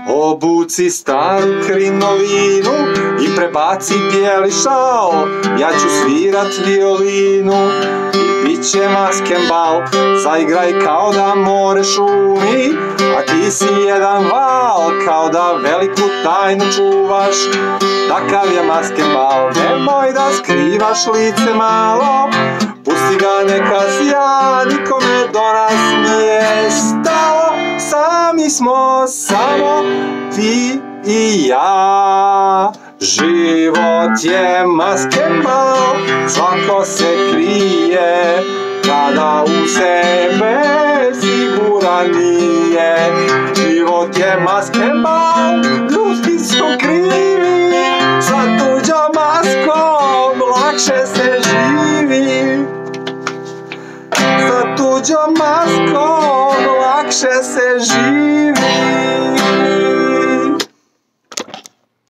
Obuci staru krinovinu i prebaci bijeli šal. Ja ću svirat violinu i bit će maskembal. Zaigraj kao da more šumi, a ti si jedan val. Kao da veliku tajnu čuvaš, takav je maskembal. Nemoj da skrivaš lice malo, pusti ga neka sja, nikome do nas nije stalo. Sami smo samo ti i ja. Život je maskembal, svako se krije kada u sebe siguran nije. Život je maskembal, ljudi su krivi, sa tuđom maskom lakše se živi. Sa tuđom maskom lakše se živi.